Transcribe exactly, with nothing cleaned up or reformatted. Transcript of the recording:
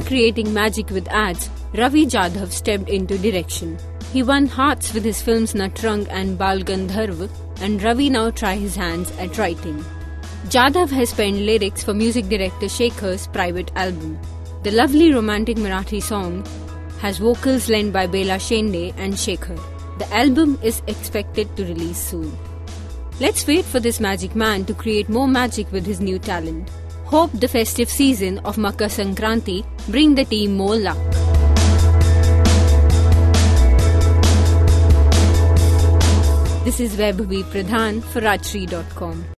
creating magic with ads, Ravi Jadhav stepped into direction. He won hearts with his films Natrang and Bal Gandharv, and Ravi now tries his hands at writing. Jadhav has penned lyrics for music director Shekhar's private album. The lovely romantic Marathi song has vocals lent by Bela Shende and Shekhar. The album is expected to release soon. Let's wait for this magic man to create more magic with his new talent. Hope the festive season of Makar Sankranti bring the team more luck. This is Vaibhavi Pradhan for Rajshri dot com.